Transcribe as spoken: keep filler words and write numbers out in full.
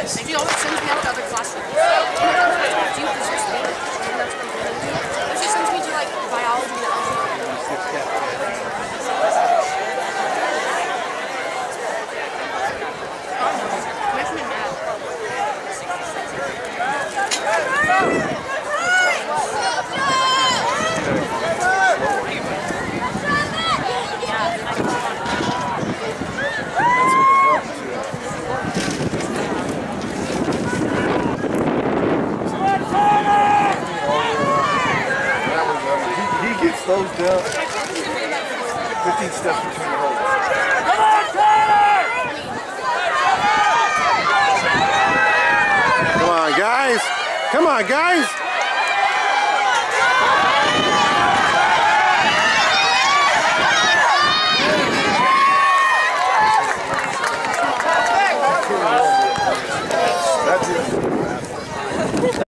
If you always send me out to other classrooms. Do you persist in it? And that's what I'm getting into. It just sends me to like biology and algebra. Makes me mad. Slows down. fifteen steps between the holes. Come on, Tyler! Come on, guys. Come on, guys.